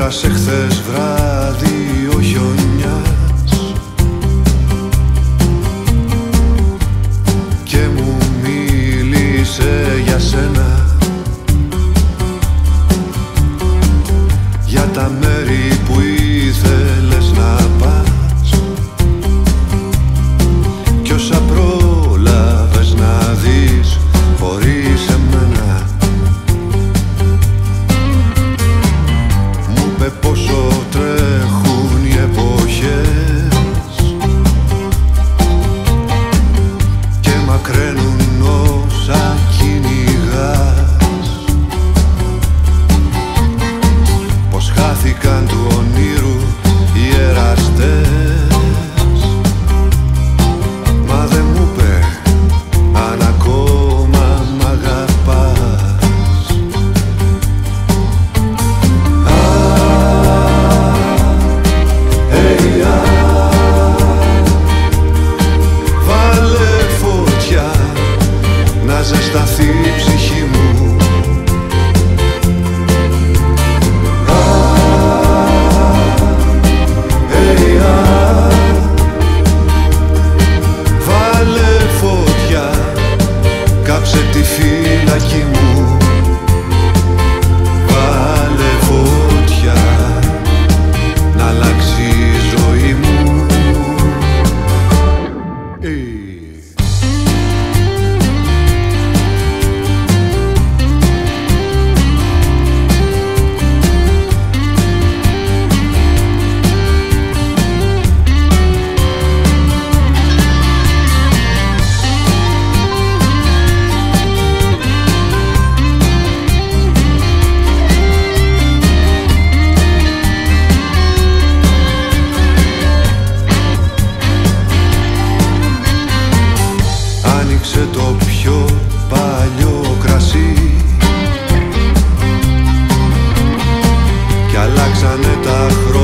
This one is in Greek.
πέρασε χθες βράδυ ο χιονιάς και μου μίλησε για σένα, για τα μέρη που ήθελες να πας κι όσα πρόλαβες να δεις χωρίς εμένα. Μου είπε πόσο τρέχουν οι εποχές και μακραίνουν όσα κυνηγάς, πως χάθηκαν του ονείρου οι εραστές. Μα δεν μου είπε αν ακόμα μ' αγαπάς. Βάλε φωτιά να ζεσταθεί η ψυχή μου. Βάλε φωτιά, κάψε τη φύλακη μου. Βάλε φωτιά να αλλάξει η ζωή μου. Άνοιξε το πιο παλιό κρασί κι αλλάξανε τα χρόνια.